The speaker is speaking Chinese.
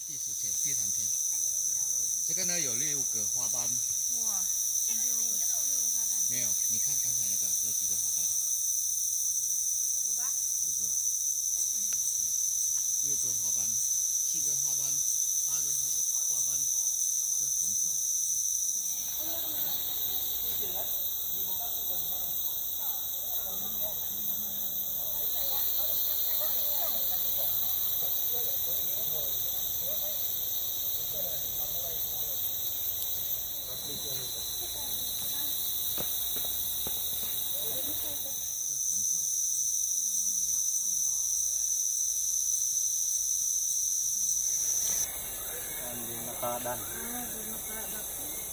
第3天。这个呢有6个花瓣。 哇， 这个每个都有6个花瓣。 没有，你看刚才那个有几个花瓣 5个。 ？5个。6个花瓣，7个花瓣，8个花瓣，这很少。 Dan. ah, di makadak.